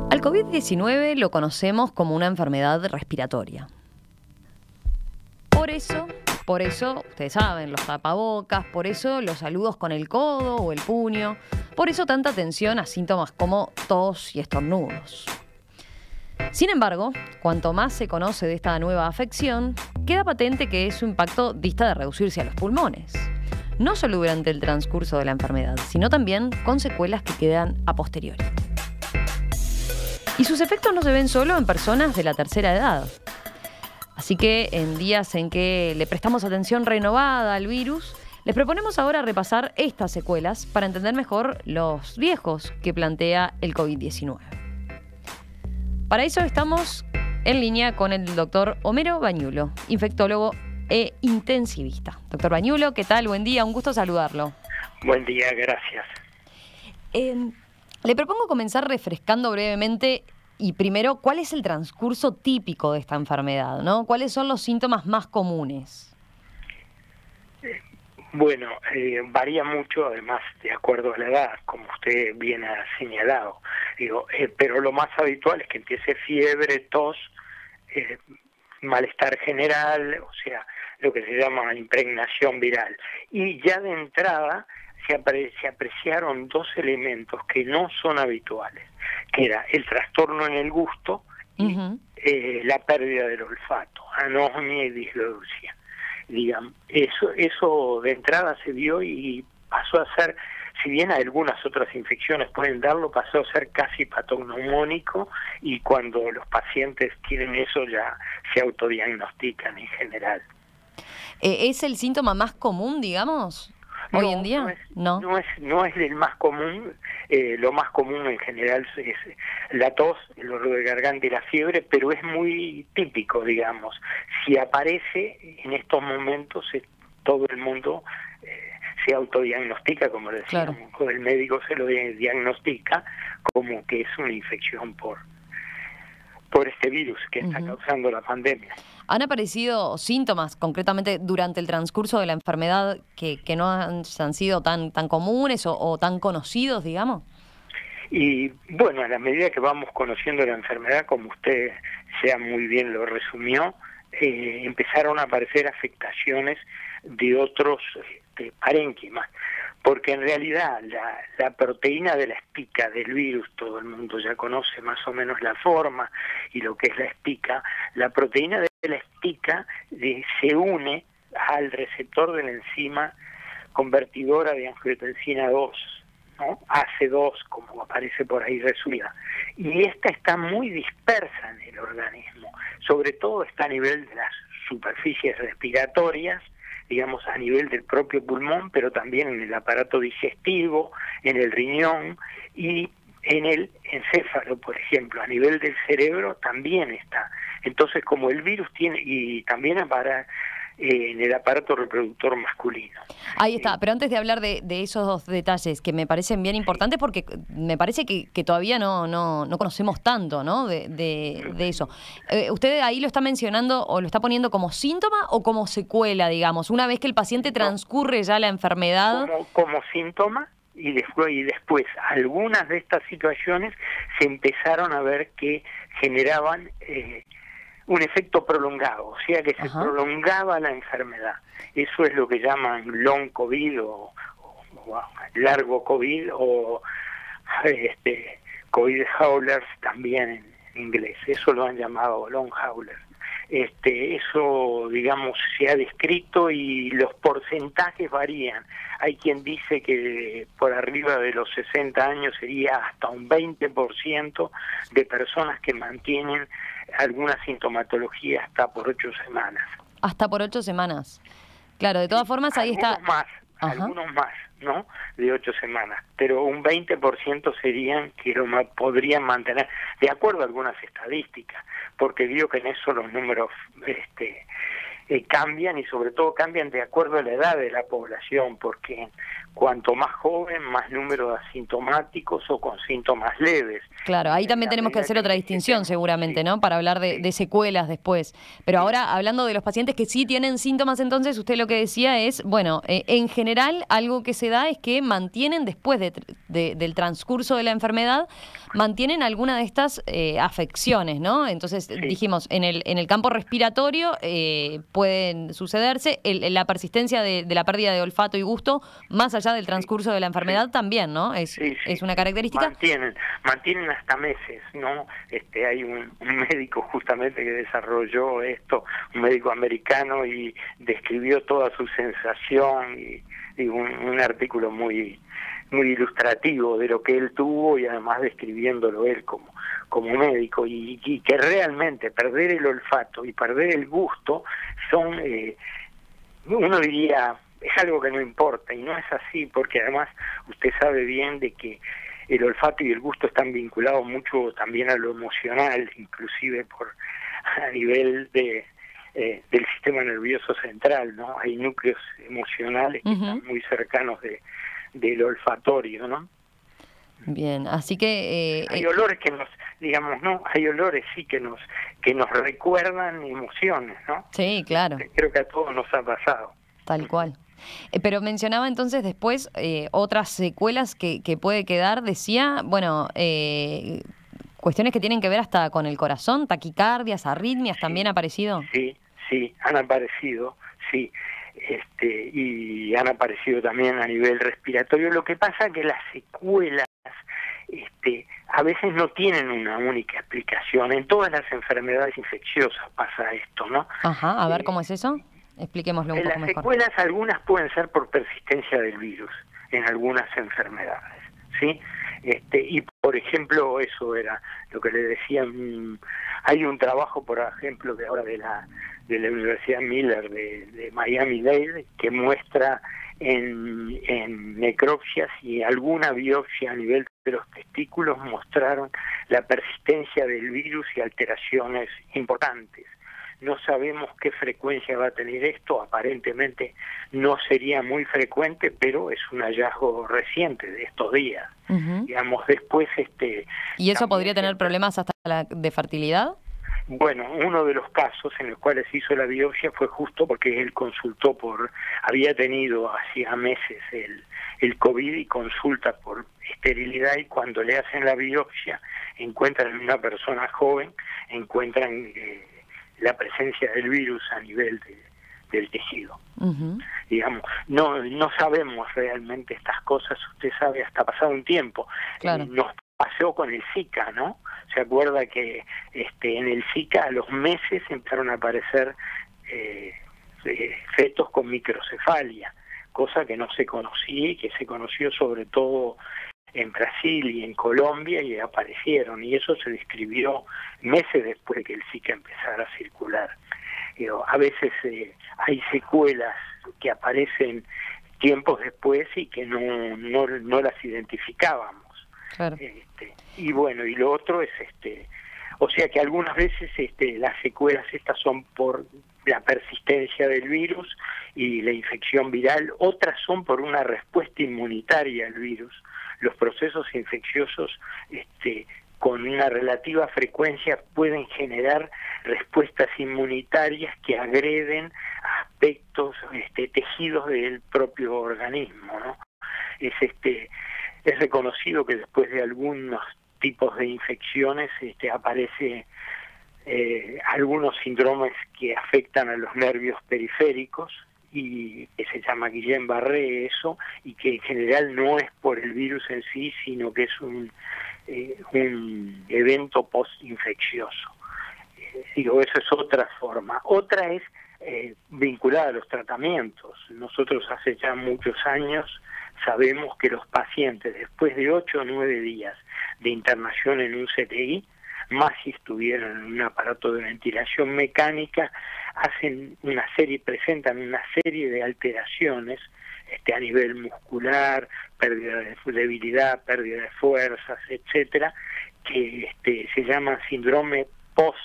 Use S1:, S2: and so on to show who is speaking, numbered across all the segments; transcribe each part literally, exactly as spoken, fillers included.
S1: Al COVID diecinueve lo conocemos como una enfermedad respiratoria. Por eso, por eso, ustedes saben, los tapabocas, por eso los saludos con el codo o el puño, por eso tanta atención a síntomas como tos y estornudos. Sin embargo, cuanto más se conoce de esta nueva afección, queda patente que su impacto dista de reducirse a los pulmones. No solo durante el transcurso de la enfermedad, sino también con secuelas que quedan a posteriori. Y sus efectos no se ven solo en personas de la tercera edad. Así que en días en que le prestamos atención renovada al virus, les proponemos ahora repasar estas secuelas para entender mejor los riesgos que plantea el COVID diecinueve. Para eso estamos en línea con el doctor Homero Bañulo, infectólogo e intensivista. Doctor Bañulo, ¿qué tal? Buen día, un gusto saludarlo.
S2: Buen día, gracias.
S1: Eh, le propongo comenzar refrescando brevemente y primero, ¿cuál es el transcurso típico de esta enfermedad, ¿no? ¿Cuáles son los síntomas más comunes?
S2: Bueno, eh, varía mucho, además, de acuerdo a la edad, como usted bien ha señalado. Digo, eh, pero lo más habitual es que empiece fiebre, tos, eh, malestar general, o sea, lo que se llama impregnación viral. Y ya de entrada se, apre se apreciaron dos elementos que no son habituales, que era el trastorno en el gusto y uh-huh. eh, la pérdida del olfato, anosmia y disleucia. Digamos, eso, eso de entrada se vio y pasó a ser, si bien algunas otras infecciones pueden darlo, pasó a ser casi patognomónico, y cuando los pacientes tienen eso ya se autodiagnostican en general.
S1: Eh, ¿Es el síntoma más común, digamos, hoy
S2: no,
S1: en día?
S2: No es,
S1: no.
S2: no es, no es el más común. Eh, lo más común en general es la tos, el dolor de garganta y la fiebre, pero es muy típico, digamos. Si aparece en estos momentos, eh, todo el mundo eh, se autodiagnostica, como decíamos, claro. El médico se lo diagnostica como que es una infección por, por este virus que está uh-huh. causando la pandemia.
S1: ¿Han aparecido síntomas, concretamente durante el transcurso de la enfermedad, que, que no han, han sido tan, tan comunes o, o tan conocidos, digamos?
S2: Y bueno, a la medida que vamos conociendo la enfermedad, como usted ya muy bien lo resumió, eh, empezaron a aparecer afectaciones de otros este, parénquimas, porque en realidad la, la proteína de la espica del virus, todo el mundo ya conoce más o menos la forma y lo que es la espica. La proteína de la espica eh, se une al receptor de la enzima convertidora de angiotensina dos, ¿no? A C dos, como aparece por ahí resumida. Y esta está muy dispersa en el organismo, sobre todo está a nivel de las superficies respiratorias, digamos a nivel del propio pulmón, pero también en el aparato digestivo, en el riñón y en el encéfalo, por ejemplo, a nivel del cerebro también está. Entonces, como el virus tiene, y también para eh, en el aparato reproductor masculino.
S1: Ahí está, pero antes de hablar de, de esos dos detalles que me parecen bien importantes, porque me parece que, que todavía no, no, no conocemos tanto, ¿no? de, de, de eso. Eh, ¿Usted ahí lo está mencionando o lo está poniendo como síntoma o como secuela, digamos, una vez que el paciente transcurre ya la enfermedad?
S2: Como, como síntoma. Y después, y después algunas de estas situaciones se empezaron a ver que generaban eh, un efecto prolongado, o sea que se Ajá. prolongaba la enfermedad. Eso es lo que llaman long COVID o, o, o largo COVID o este, COVID howlers también en inglés. Eso lo han llamado long howlers. Este, eso, digamos, se ha descrito y los porcentajes varían. Hay quien dice que por arriba de los sesenta años sería hasta un veinte por ciento de personas que mantienen alguna sintomatología hasta por ocho semanas.
S1: Hasta por ocho semanas. Claro, de todas formas ahí
S2: algunos
S1: está...
S2: Más,
S1: Ajá.
S2: Algunos más, ¿no? De ocho semanas. Pero un veinte por ciento serían que lo podrían mantener, de acuerdo a algunas estadísticas, porque vio que en eso los números este, eh, cambian y sobre todo cambian de acuerdo a la edad de la población, porque cuanto más joven, más número de asintomáticos o con síntomas leves.
S1: Claro, ahí también tenemos que hacer otra distinción seguramente, ¿no? Para hablar de, de secuelas después. Pero ahora, hablando de los pacientes que sí tienen síntomas, entonces usted lo que decía es, bueno, eh, en general algo que se da es que mantienen después de, de, del transcurso de la enfermedad, mantienen alguna de estas eh, afecciones, ¿no? Entonces sí. dijimos, en el, en el campo respiratorio eh, pueden sucederse, el, la persistencia de, de la pérdida de olfato y gusto, más allá del transcurso sí. de la enfermedad sí. también, ¿no? Es, sí, sí. es una característica.
S2: Mantienen, mantienen hasta meses, ¿no? Este, hay un, un médico justamente que desarrolló esto, un médico americano, y describió toda su sensación, y, y un, un artículo muy muy ilustrativo de lo que él tuvo, y además describiéndolo él como, como médico, y, y que realmente perder el olfato y perder el gusto son, eh, uno diría, es algo que no importa, y no es así, porque además usted sabe bien de que el olfato y el gusto están vinculados mucho también a lo emocional, inclusive por a nivel de eh, del sistema nervioso central, ¿no? Hay núcleos emocionales que uh-huh. están muy cercanos de del olfatorio, ¿no?
S1: Bien, así que...
S2: Eh, hay olores que nos, digamos, ¿no? Hay olores sí que nos que nos recuerdan emociones, ¿no?
S1: Sí, claro.
S2: Creo que a todos nos ha pasado.
S1: Tal cual. Eh, pero mencionaba entonces después eh, otras secuelas que, que puede quedar, decía, bueno, eh, cuestiones que tienen que ver hasta con el corazón, taquicardias, arritmias, sí, ¿también ha aparecido?
S2: Sí, sí, han aparecido, sí. Este, y han aparecido también a nivel respiratorio. Lo que pasa es que las secuelas este, a veces no tienen una única explicación. En todas las enfermedades infecciosas pasa esto, ¿no?
S1: Ajá, a ver,
S2: eh,
S1: ¿cómo es eso? Expliquémoslo un
S2: en
S1: poco
S2: las
S1: mejor.
S2: Secuelas, algunas pueden ser por persistencia del virus en algunas enfermedades, ¿sí? Este, y por ejemplo, eso era lo que le decían. Hay un trabajo, por ejemplo, de ahora de la de la Universidad Miller de, de Miami-Dade, que muestra en, en necropsias y alguna biopsia a nivel de los testículos mostraron la persistencia del virus y alteraciones importantes. No sabemos qué frecuencia va a tener esto, aparentemente no sería muy frecuente, pero es un hallazgo reciente de estos días. Uh-huh. Digamos, después... este
S1: ¿Y eso podría tener problemas hasta la de fertilidad?
S2: Bueno, uno de los casos en los cuales hizo la biopsia fue justo porque él consultó por... había tenido hacía meses el, el COVID y consulta por esterilidad, y cuando le hacen la biopsia encuentran en una persona joven, encuentran... Eh, la presencia del virus a nivel de, del tejido. Uh-huh. Digamos, no no sabemos realmente estas cosas, usted sabe, hasta pasado un tiempo.
S1: Claro.
S2: Eh, nos pasó con el Zika, ¿no? Se acuerda que este en el Zika a los meses empezaron a aparecer eh, eh, fetos con microcefalia, cosa que no se conocía y que se conoció sobre todo en Brasil y en Colombia, y aparecieron, y eso se describió meses después de que el Zika empezara a circular. Digo, a veces eh, hay secuelas que aparecen tiempos después y que no no, no las identificábamos.
S1: Claro.
S2: Este, y bueno, y lo otro es este, o sea que algunas veces este, las secuelas estas son por la persistencia del virus y la infección viral, otras son por una respuesta inmunitaria al virus. Los procesos infecciosos este, con una relativa frecuencia pueden generar respuestas inmunitarias que agreden aspectos, este, tejidos del propio organismo, ¿no? Es este es reconocido que después de algunos tipos de infecciones este, aparece eh, algunos síndromes que afectan a los nervios periféricos, y que se llama Guillain-Barré eso, y que en general no es por el virus en sí, sino que es un, eh, un evento post-infeccioso. Eh, digo, eso es otra forma. Otra es eh, vinculada a los tratamientos. Nosotros hace ya muchos años sabemos que los pacientes, después de ocho o nueve días de internación en un C T I, más si estuvieran en un aparato de ventilación mecánica, hacen una serie, presentan una serie de alteraciones este, a nivel muscular, pérdida de debilidad, pérdida de fuerzas, etcétera, que este, se llaman síndrome post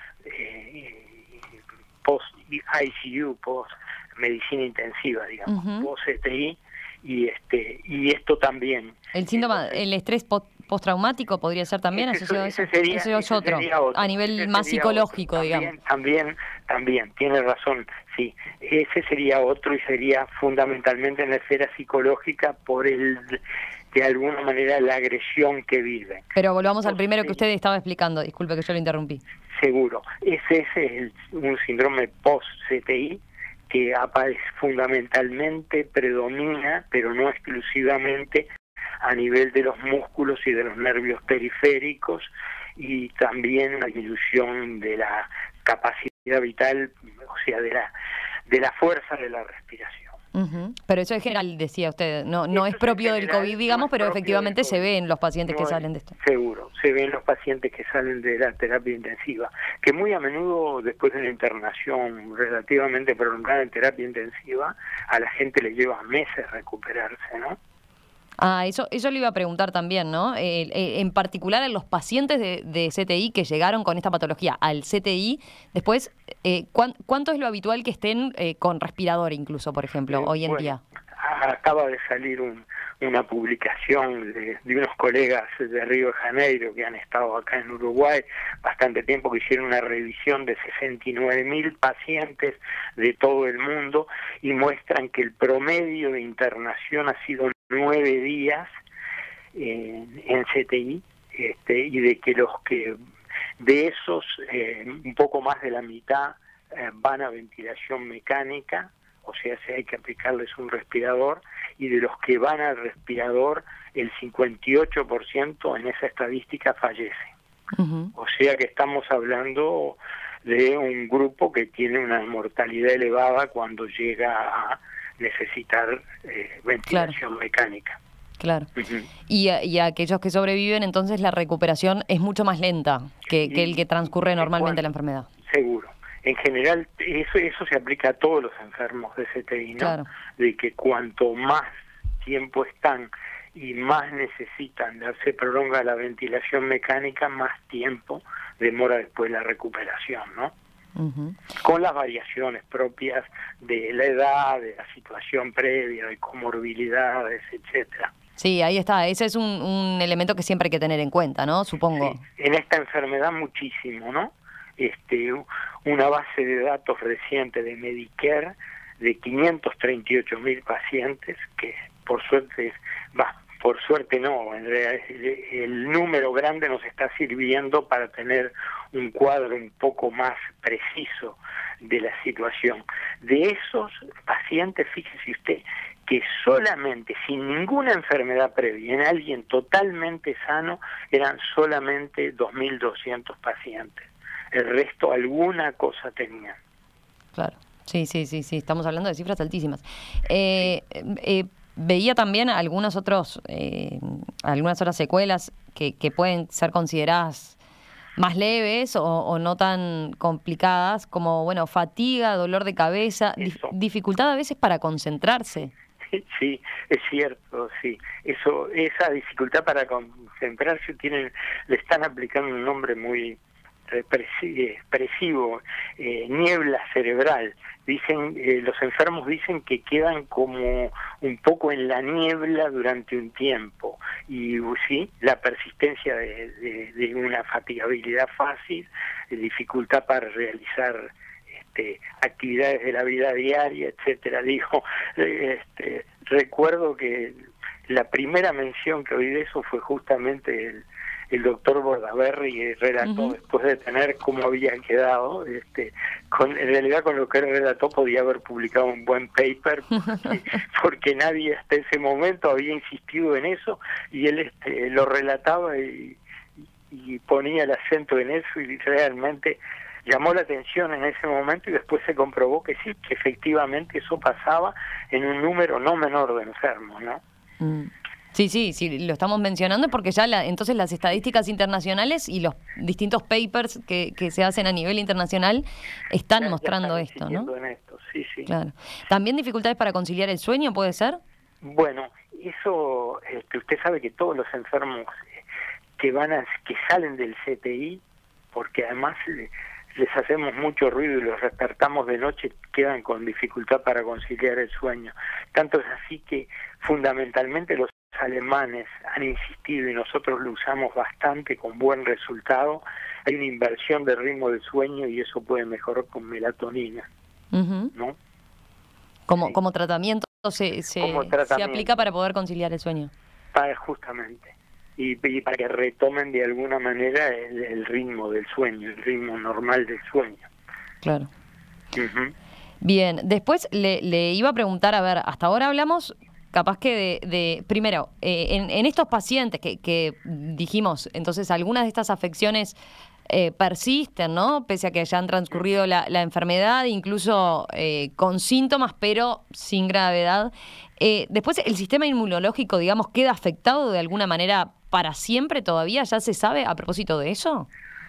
S2: eh, post I C U, post medicina intensiva, digamos, uh-huh. post C T I, y este y esto también.
S1: El síndrome,
S2: Entonces,
S1: el estrés post postraumático podría ser también
S2: ese,
S1: asociado a eso.
S2: ese sería,
S1: Ese es
S2: ese
S1: otro,
S2: sería otro,
S1: a nivel
S2: ese
S1: más
S2: sería
S1: psicológico,
S2: otro.
S1: digamos.
S2: También, también, también, tiene razón, sí. Ese sería otro y sería fundamentalmente en la esfera psicológica por el, de alguna manera, la agresión que viven.
S1: Pero volvamos al
S2: Entonces,
S1: primero que usted estaba explicando, disculpe que yo lo interrumpí.
S2: Seguro, ese es el, un síndrome post-C T I que aparece fundamentalmente, predomina, pero no exclusivamente, a nivel de los músculos y de los nervios periféricos, y también la disminución de la capacidad vital, o sea, de la de la fuerza de la respiración.
S1: Uh-huh. Pero eso es general, decía usted, no no es
S2: Eso
S1: propio
S2: en
S1: del
S2: general
S1: COVID, digamos,
S2: no es
S1: pero
S2: propio
S1: efectivamente
S2: del
S1: se
S2: COVID.
S1: ve en los pacientes
S2: No
S1: que
S2: es-
S1: salen de esto.
S2: Seguro, se ven los pacientes que salen de la terapia intensiva, que muy a menudo después de una internación relativamente prolongada en terapia intensiva, a la gente le lleva meses recuperarse, ¿no?
S1: Ah, eso, eso le iba a preguntar también, ¿no? Eh, eh, en particular a los pacientes de, de C T I que llegaron con esta patología al C T I, después, eh, ¿cuán- ¿cuánto es lo habitual que estén eh, con respirador incluso, por ejemplo,
S2: Eh,
S1: hoy en
S2: bueno,
S1: día?
S2: acaba de salir un, una publicación de, de unos colegas de Río de Janeiro que han estado acá en Uruguay bastante tiempo, que hicieron una revisión de sesenta y nueve mil pacientes de todo el mundo y muestran que el promedio de internación ha sido nueve días en, en C T I, este, y de que los que de esos eh, un poco más de la mitad eh, van a ventilación mecánica, o sea, si hay que aplicarles un respirador, y de los que van al respirador, el cincuenta y ocho por ciento en esa estadística fallece.
S1: Uh-huh.
S2: O sea que estamos hablando de un grupo que tiene una mortalidad elevada cuando llega a necesitar eh, ventilación claro. mecánica.
S1: Claro.
S2: Uh-huh.
S1: Y, a, y a aquellos que sobreviven, entonces la recuperación es mucho más lenta que, que el que transcurre normalmente la enfermedad.
S2: Seguro. En general, eso eso se aplica a todos los enfermos de C T I, ¿no?
S1: Claro.
S2: De que cuanto más tiempo están y más necesitan, se prolonga la ventilación mecánica, más tiempo demora después la recuperación, ¿no?
S1: Uh-huh.
S2: Con las variaciones propias de la edad, de la situación previa, de comorbilidades, etcétera.
S1: Sí, ahí está. Ese es un, un elemento que siempre hay que tener en cuenta, ¿no? Supongo.
S2: Sí, en esta enfermedad muchísimo, ¿no? Este, una base de datos reciente de Medicare de quinientos treinta y ocho mil pacientes, que por suerte, va, por suerte no, en realidad el, el número grande nos está sirviendo para tener un cuadro un poco más preciso de la situación. De esos pacientes, fíjese usted, que solamente, sin ninguna enfermedad previa, en alguien totalmente sano, eran solamente dos mil doscientos pacientes. El resto alguna cosa tenían.
S1: Claro, sí, sí, sí, sí, estamos hablando de cifras altísimas. Eh, eh, veía también algunos otros, eh, algunas otras secuelas que, que pueden ser consideradas más leves o, o no tan complicadas, como, bueno, fatiga, dolor de cabeza, dif- dificultad a veces para concentrarse.
S2: Sí, es cierto, sí. Eso, esa dificultad para concentrarse tienen, le están aplicando un nombre muy expresivo, eh, niebla cerebral. Dicen, eh, los enfermos dicen que quedan como un poco en la niebla durante un tiempo, y sí, la persistencia de, de, de una fatigabilidad fácil, de dificultad para realizar este, actividades de la vida diaria, etcétera. Digo, este, recuerdo que la primera mención que oí de eso fue justamente el el doctor Bordaberry, que relató, uh-huh, después de tener cómo había quedado, este, con, en realidad con lo que él relató podía haber publicado un buen paper, porque, porque nadie hasta ese momento había insistido en eso, y él este, lo relataba y, y ponía el acento en eso, y realmente llamó la atención en ese momento, y después se comprobó que sí, que efectivamente eso pasaba en un número no menor de enfermos, ¿no?
S1: Mm. Sí, sí, sí, lo estamos mencionando porque ya la, entonces las estadísticas internacionales y los distintos papers que, que se hacen a nivel internacional están
S2: ya,
S1: mostrando
S2: ya están
S1: esto, ¿no?
S2: En esto, sí, sí.
S1: Claro. ¿También dificultades para conciliar el sueño, puede ser?
S2: Bueno, eso, este, usted sabe que todos los enfermos que van a, que salen del C T I, porque además les hacemos mucho ruido y los despertamos de noche, quedan con dificultad para conciliar el sueño. Tanto es así que fundamentalmente los alemanes han insistido y nosotros lo usamos bastante con buen resultado. Hay una inversión del ritmo del sueño y eso puede mejorar con melatonina,
S1: uh-huh.
S2: ¿no?
S1: Como,
S2: Sí.
S1: como tratamiento se, se,
S2: como tratamiento
S1: se aplica para poder conciliar el sueño.
S2: Para, justamente. Y, y para que retomen de alguna manera el, el ritmo del sueño, el ritmo normal del sueño.
S1: Claro.
S2: Uh-huh.
S1: Bien, después le, le iba a preguntar, a ver, hasta ahora hablamos capaz que de, de primero, eh, en, en estos pacientes que, que dijimos, entonces algunas de estas afecciones eh, persisten, ¿no? Pese a que ya han transcurrido la, la enfermedad, incluso eh, con síntomas, pero sin gravedad. Eh, después, ¿el sistema inmunológico, digamos, queda afectado de alguna manera para siempre todavía? ¿Ya se sabe a propósito de eso?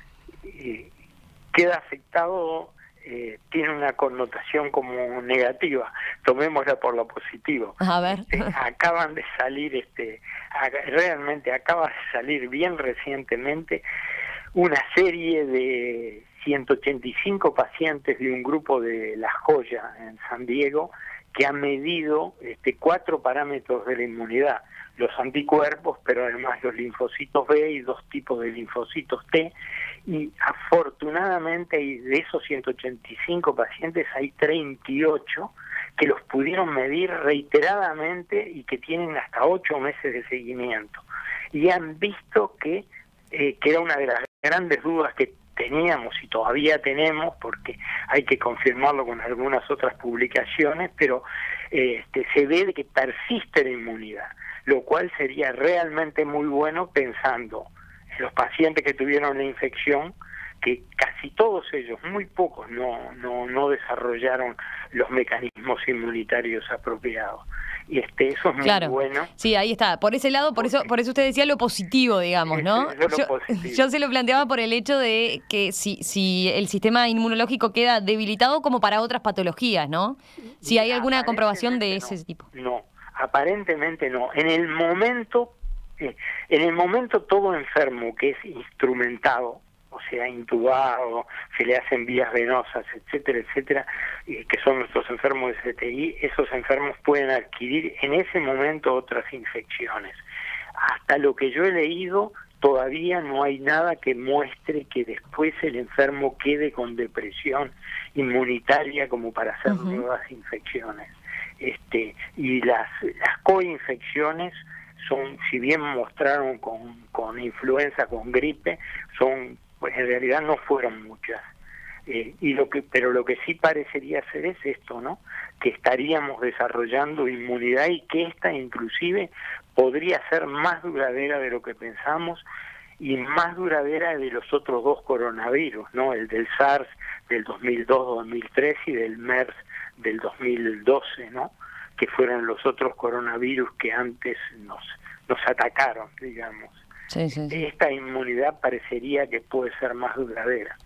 S2: Eh, queda afectado... Eh, tiene una connotación como negativa, tomémosla por lo positivo.
S1: A ver.
S2: Este, acaban de salir, este, realmente acaba de salir bien recientemente una serie de ciento ochenta y cinco pacientes de un grupo de La Joya en San Diego que han medido este, cuatro parámetros de la inmunidad, los anticuerpos, pero además los linfocitos B y dos tipos de linfocitos T, y afortunadamente de esos ciento ochenta y cinco pacientes hay treinta y ocho que los pudieron medir reiteradamente y que tienen hasta ocho meses de seguimiento. Y han visto que, eh, que era una de las grandes dudas que teníamos y todavía tenemos, porque hay que confirmarlo con algunas otras publicaciones, pero eh, este, se ve de que persiste la inmunidad, lo cual sería realmente muy bueno pensando en los pacientes que tuvieron la infección, que casi todos ellos, muy pocos, no, no, no desarrollaron los mecanismos inmunitarios apropiados. Y este, eso es muy
S1: claro.
S2: bueno.
S1: Sí, ahí está. Por ese lado, por eso, por eso usted decía lo positivo, digamos, ¿no?
S2: Eso es lo
S1: yo,
S2: positivo.
S1: yo se lo planteaba por el hecho de que si, si el sistema inmunológico queda debilitado como para otras patologías, ¿no? Si hay alguna comprobación de ese
S2: no,
S1: tipo.
S2: No, aparentemente no. En el momento, eh, en el momento todo enfermo que es instrumentado, o sea, intubado, se le hacen vías venosas, etcétera, etcétera, eh, que son nuestros enfermos de C T I, esos enfermos pueden adquirir en ese momento otras infecciones. Hasta lo que yo he leído, todavía no hay nada que muestre que después el enfermo quede con depresión inmunitaria como para hacer uh-huh. nuevas infecciones. Este, y las, las coinfecciones son, si bien mostraron con, con influenza, con gripe, son pues en realidad no fueron muchas. Eh, y lo que, pero lo que sí parecería ser es esto, ¿no? Que estaríamos desarrollando inmunidad y que esta inclusive podría ser más duradera de lo que pensamos y más duradera de los otros dos coronavirus, ¿no? El del SARS del dos mil dos dos mil tres y del MERS del dos mil doce, ¿no? Que fueron los otros coronavirus que antes nos, nos atacaron, digamos.
S1: Sí, sí, sí.
S2: Esta inmunidad parecería que puede ser más duradera.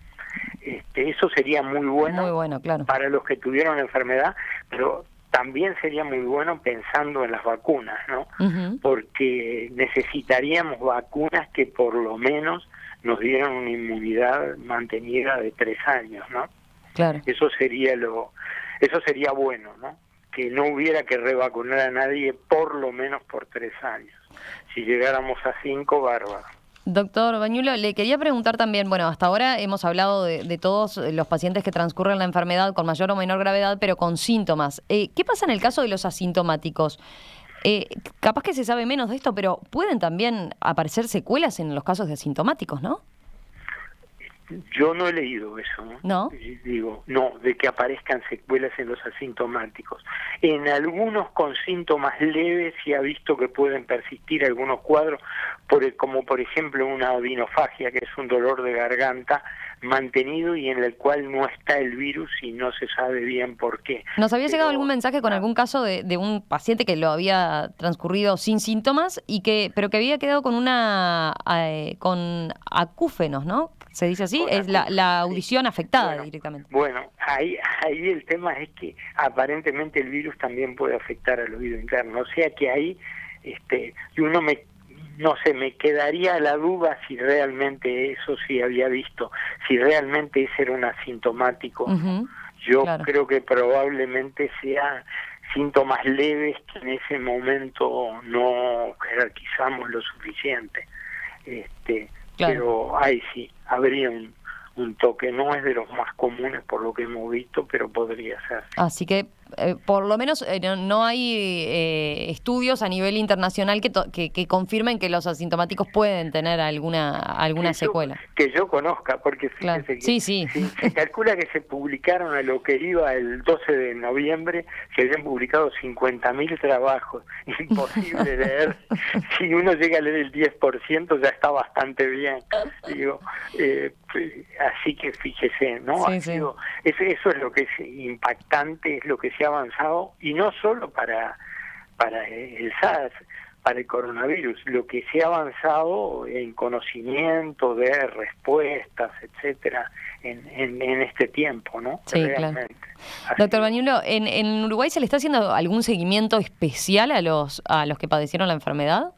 S2: Este, eso sería muy bueno,
S1: muy bueno, claro,
S2: para los que tuvieron la enfermedad, pero también sería muy bueno pensando en las vacunas, ¿no? Uh-huh. Porque necesitaríamos vacunas que por lo menos nos dieran una inmunidad mantenida de tres años, ¿no?
S1: Claro.
S2: Eso sería lo, eso sería bueno, ¿no? Que no hubiera que revacunar a nadie por lo menos por tres años. Si llegáramos a cinco, bárbaro.
S1: Doctor Bañulo, le quería preguntar también, bueno, hasta ahora hemos hablado de, de todos los pacientes que transcurren la enfermedad con mayor o menor gravedad, pero con síntomas. Eh, ¿Qué pasa en el caso de los asintomáticos? Eh, capaz que se sabe menos de esto, pero pueden también aparecer secuelas en los casos de asintomáticos, ¿no?
S2: Yo no he leído eso, ¿no?
S1: ¿No?
S2: Digo, no, de que aparezcan secuelas en los asintomáticos. En algunos con síntomas leves se ha visto que pueden persistir algunos cuadros, por el, como por ejemplo una odinofagia, que es un dolor de garganta mantenido y en el cual no está el virus y no se sabe bien por qué.
S1: ¿Nos había
S2: Pero,
S1: llegado algún mensaje con algún caso de, de un paciente que lo había transcurrido sin síntomas y que pero que había quedado con una eh, con acúfenos, ¿no? ¿Se dice así? Es la, la audición
S2: sí.
S1: afectada
S2: bueno,
S1: directamente.
S2: Bueno, ahí, ahí el tema es que aparentemente el virus también puede afectar al oído interno. O sea que ahí, este, y uno me, no sé, me quedaría la duda si realmente eso sí había visto, si realmente ese era un asintomático.
S1: Uh-huh.
S2: Yo
S1: claro.
S2: creo que probablemente sea síntomas leves que en ese momento no jerarquizamos lo suficiente. Este,
S1: claro.
S2: Pero ahí sí, habría un, un toque, no es de los más comunes por lo que hemos visto, pero podría ser.
S1: Así que, eh, por lo menos, eh, no, no hay eh, estudios a nivel internacional que, to que, que confirmen que los asintomáticos pueden tener alguna alguna
S2: que
S1: secuela.
S2: Yo, que yo conozca, porque fíjese
S1: claro.
S2: que
S1: sí, sí.
S2: Si, se calcula que se publicaron a lo que iba el doce de noviembre, se habían publicado cincuenta mil trabajos. Imposible leer. Si uno llega a leer el diez por ciento ya está bastante bien. Digo, eh, así que fíjese, ¿no?
S1: Sí,
S2: ha
S1: sí.
S2: sido, eso, eso es lo que es impactante, es lo que se ha avanzado, y no solo para, para el SARS, para el coronavirus, lo que se ha avanzado en conocimiento de respuestas, etcétera, en, en, en este tiempo, ¿no?
S1: Sí,
S2: realmente.
S1: Claro. Doctor Bañulo, ¿en, ¿en Uruguay se le está haciendo algún seguimiento especial a los a los que padecieron la enfermedad?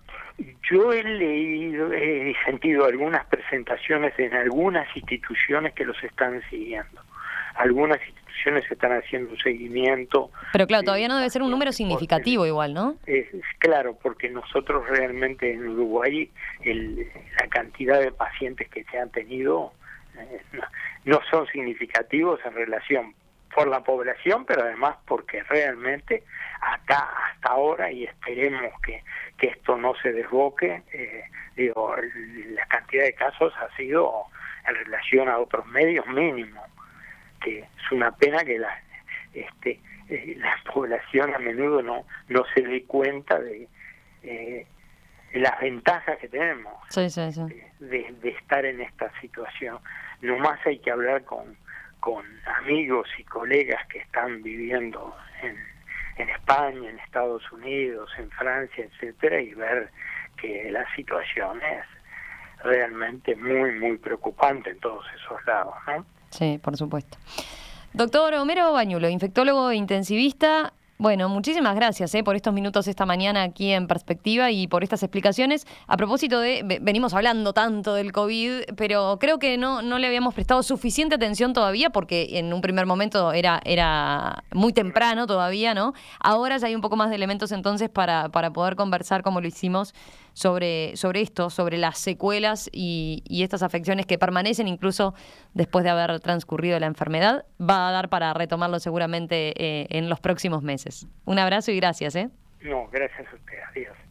S2: Yo he leído, he sentido algunas presentaciones en algunas instituciones que los están siguiendo. Algunas instituciones están haciendo un seguimiento.
S1: Pero claro, todavía no debe ser un número significativo igual, ¿no?
S2: Es, es claro, porque nosotros realmente en Uruguay el, la cantidad de pacientes que se han tenido eh, no, no son significativos en relación por la población, pero además porque realmente acá hasta ahora, y esperemos que, que esto no se desboque, eh, digo, la cantidad de casos ha sido en relación a otros medios mínimo, que es una pena que la este eh, la población a menudo no no se dé cuenta de eh, las ventajas que tenemos
S1: sí, sí, sí.
S2: De, de estar en esta situación. Nomás hay que hablar con con amigos y colegas que están viviendo en, en España, en Estados Unidos, en Francia, etcétera, y ver que la situación es realmente muy, muy preocupante en todos esos lados, ¿no?
S1: Sí, por supuesto. Doctor Homero Bañulo, infectólogo e intensivista. Bueno, muchísimas gracias eh, por estos minutos esta mañana aquí en Perspectiva y por estas explicaciones. A propósito de, venimos hablando tanto del COVID, pero creo que no, no le habíamos prestado suficiente atención todavía porque en un primer momento era, era muy temprano todavía, ¿no? Ahora ya hay un poco más de elementos entonces para, para poder conversar como lo hicimos sobre, sobre esto, sobre las secuelas y, y estas afecciones que permanecen incluso después de haber transcurrido la enfermedad. Va a dar para retomarlo seguramente eh, en los próximos meses. Un abrazo y gracias, ¿eh?
S2: No, gracias a usted. Adiós.